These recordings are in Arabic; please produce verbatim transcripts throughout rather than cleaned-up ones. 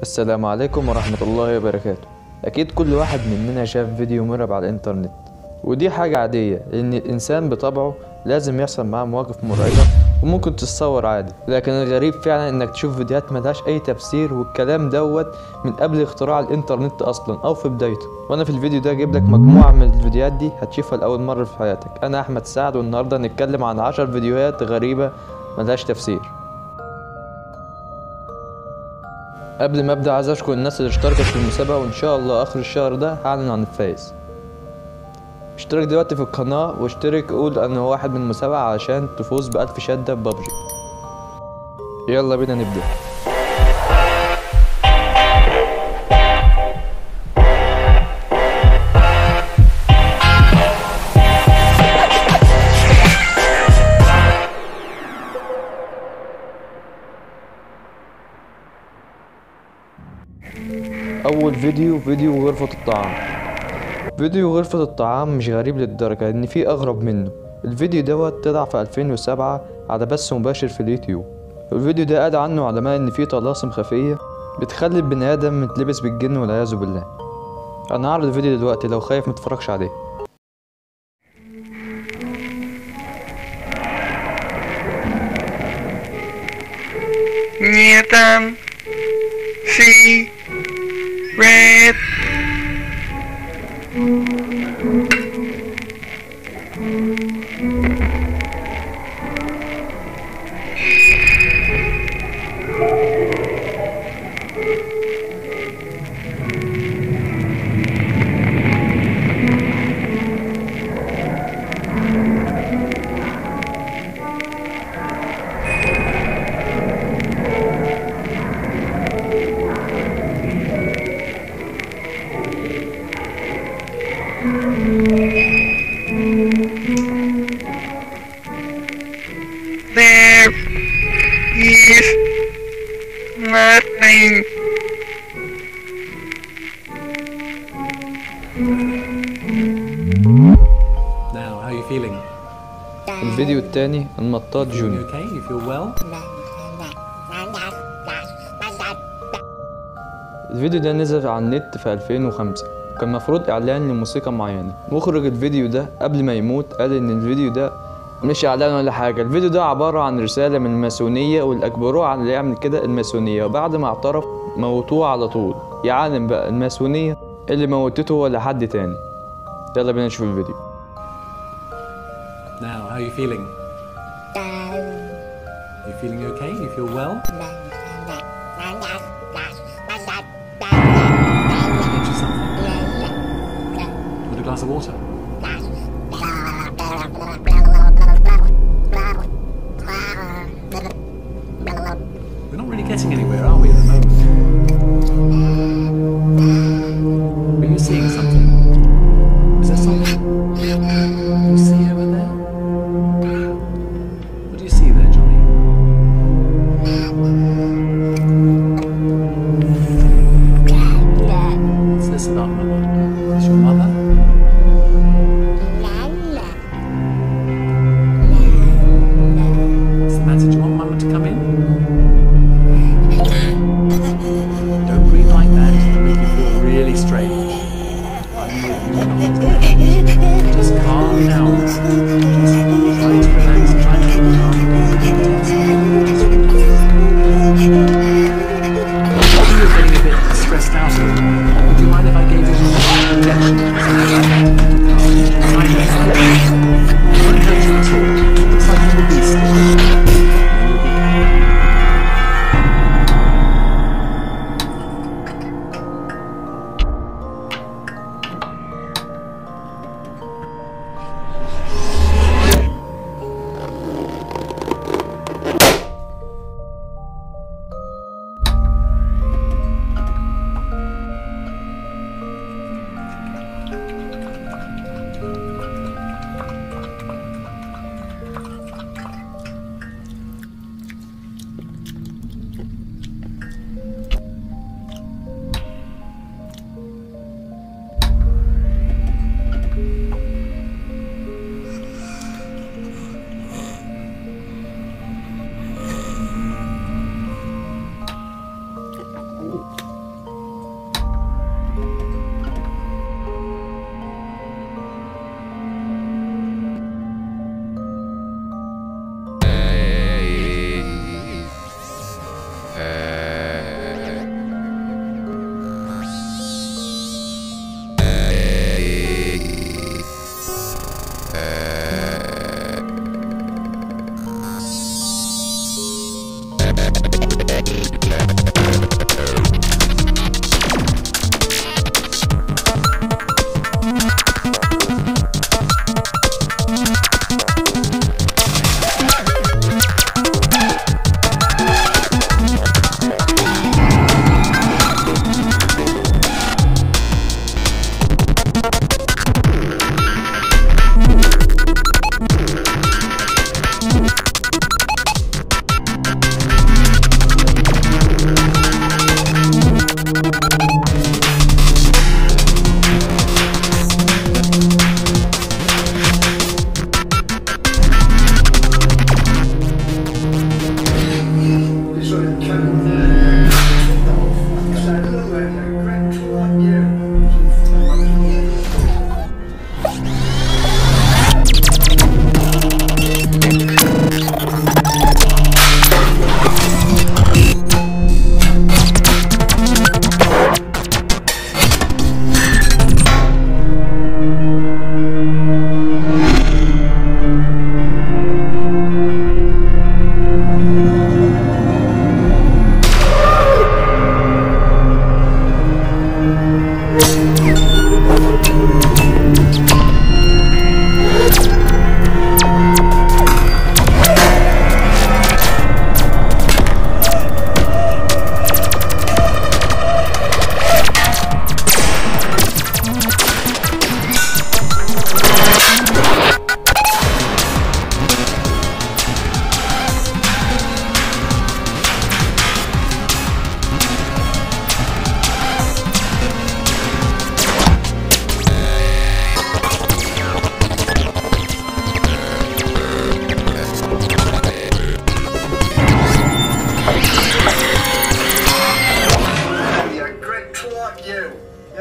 السلام عليكم ورحمة الله وبركاته. أكيد كل واحد مننا شاف فيديو مرعب على الإنترنت، ودي حاجة عادية لأن الإنسان بطبعه لازم يحصل معاه مواقف مرعبة وممكن تتصور عادي. لكن الغريب فعلا إنك تشوف فيديوهات ملهاش أي تفسير، والكلام دوت من قبل اختراع الإنترنت أصلا أو في بدايته. وأنا في الفيديو ده جايب لك مجموعة من الفيديوهات دي هتشوفها لأول مرة في حياتك. أنا أحمد سعد، والنهاردة هنتكلم عن عشر فيديوهات غريبة ملهاش تفسير. قبل ما ابدا عايز اشكر الناس اللي اشتركت في المسابقه، وان شاء الله اخر الشهر ده هعلن عن الفائز. اشترك دلوقتي في القناه واشترك، قول انا واحد من المسابقه علشان تفوز بألف شده ببجي. يلا بينا نبدا. اول فيديو فيديو غرفة الطعام. فيديو غرفة الطعام مش غريب للدرجة ان في اغرب منه. الفيديو دوت طلع في ألفين وسبعة على بث مباشر في اليوتيوب. الفيديو ده قال عنه علماء ان في طلاسم خفية بتخلي البني ادم متلبس بالجن والعياذ بالله. انا هعرض الفيديو دلوقتي، لو خايف متفرجش عليه. Newton C Red There is nothing. Now, how are you feeling? الفيديو التاني المطاط You جونيور. okay? You feel well? الفيديو ده نزل على النت في ألفين وخمسة، كان مفروض اعلان لموسيقى معينة. مخرج الفيديو ده قبل ما يموت قال ان الفيديو ده مش اعلان ولا حاجة. الفيديو ده عبارة عن رسالة من الماسونية، واللي اجبروه على اللي يعمل كده الماسونية، وبعد ما اعترف موتوه على طول. يعلم بقى الماسونية اللي موتته ولا حد تاني. يلا بينا نشوف الفيديو. Now, how are you feeling? You feeling okay? You feel well? Get you something. Want a glass of water? We're not really getting anywhere, are we, at the moment? Are you seeing something? Is there something? Do you see over there? What do you see there, Johnny? What's this about Mama? Is your mother? What's the matter? Do you want Mama to come in? Don't breathe like that. It'll make you feel really strange. I know you not. Just calm down. Just try to relax. Try to keep calm. Maybe you're getting a bit stressed out. Would you mind if I gave you some injection? Something like that. Try to calm down. It won't hurt you at all. Looks like you will be still.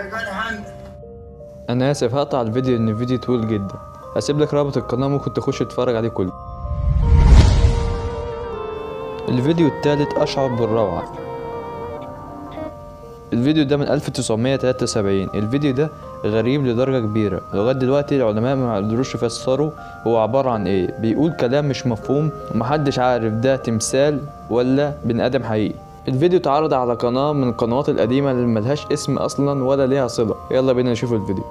انا اسف هقطع الفيديو ان الفيديو طويل جدا. هسيب لك رابط القناة ممكن تخش تتفرج عليه كله. الفيديو التالت اشعر بالروعة. الفيديو ده من ألف وتسعمية وتلاتة وسبعين. الفيديو ده غريب لدرجة كبيرة، لغاية دلوقتي العلماء ما قدروش يفسروا هو عبارة عن ايه. بيقول كلام مش مفهوم ومحدش عارف ده تمثال ولا بني ادم حقيقي. الفيديو اتعرض على قناة من القنوات القديمة اللي ملهاش اسم اصلا ولا ليها صلة. يلا بينا نشوف الفيديو.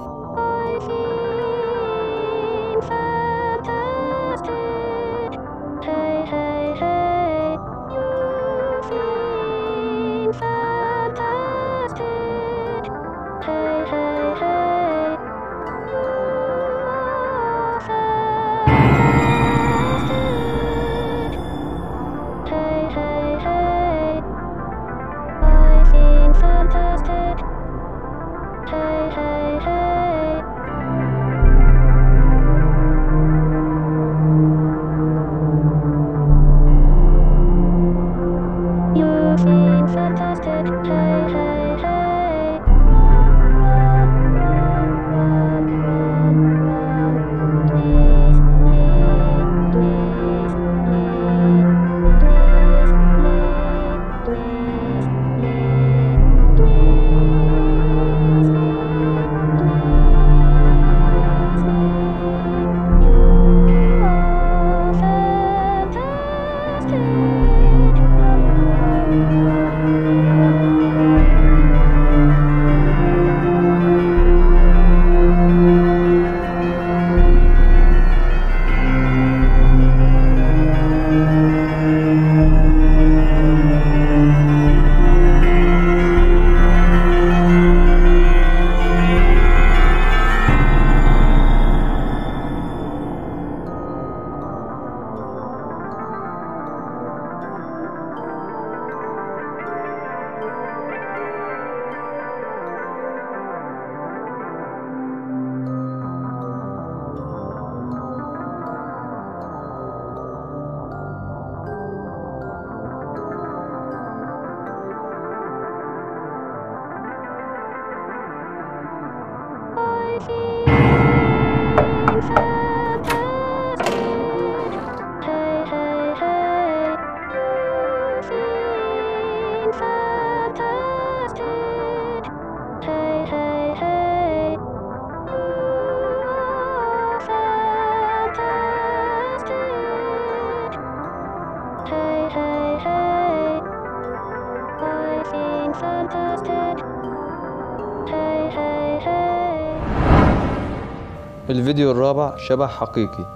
الفيديو الرابع شبح حقيقي.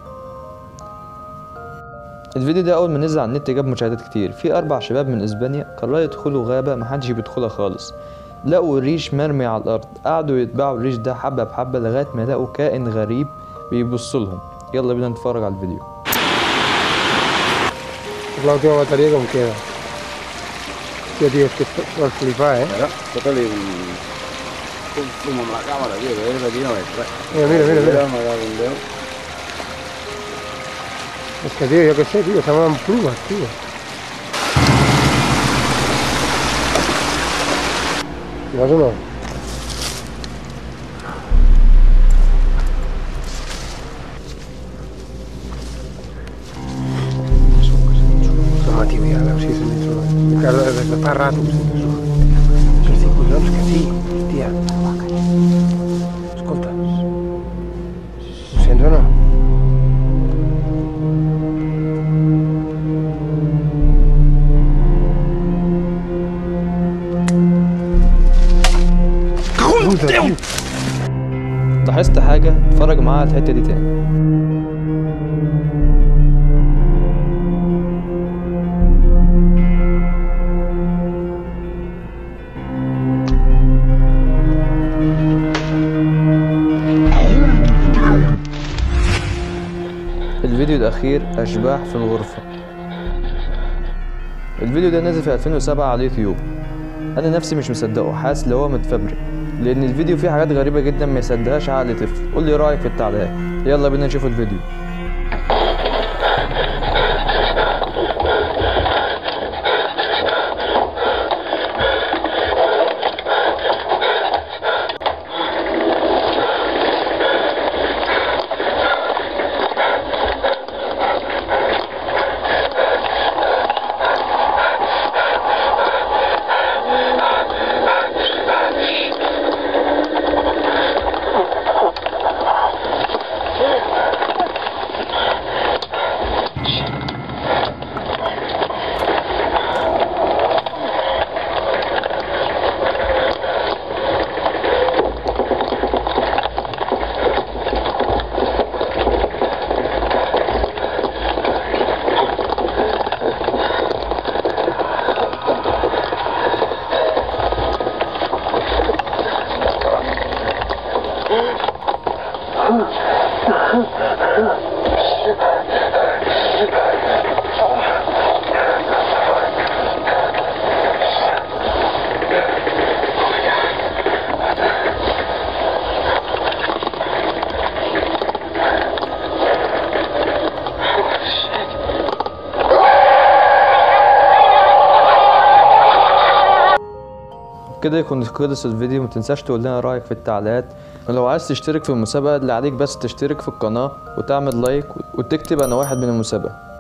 الفيديو ده اول ما نزل على النت جاب مشاهدات كتير. في اربع شباب من اسبانيا قرروا يدخلوا غابة محدش بيدخلها خالص. لقوا ريش مرمي على الارض، قعدوا يتبعوا الريش ده حبة بحبة لغاية ما لقوا كائن غريب بيبصلهم. يلا بينا نتفرج على الفيديو. La última batería como queda. Tío, tío, es que esto va a flipar, ¿eh? Mira, tócale un... como la cámara, tío, que eres vecino detrás. Mira, mira, mira, mira. Me cago en Dios. Es que, tío, yo qué sé, tío, se llaman plumas, tío. ¿Vas o no? Home, tio, ja veus si és un instrument. Encara des de fa rato que sento això. Que sí, collons, que sí. Hòstia. Escolta. Ho sents o no? لاحظت حاجة؟ اتفرج معايا على الحتة دي تاني. الفيديو الأخير أشباح في الغرفة. الفيديو ده نزل في ألفين وسبعة على اليوتيوب. أنا نفسي مش مصدقه، حاسس لو هو متفبرك، لأن الفيديو فيه حاجات غريبة جدا ما يصدقهاش عقل طفل. قول لي رأيك في التعليقات. يلا بينا نشوف الفيديو. كده يكون خلص الفيديو. متنساش تقول لنا رايك في التعليقات، ولو عايز تشترك في المسابقة اللي عليك بس تشترك في القناة وتعمل لايك وتكتب انا واحد من المسابقة.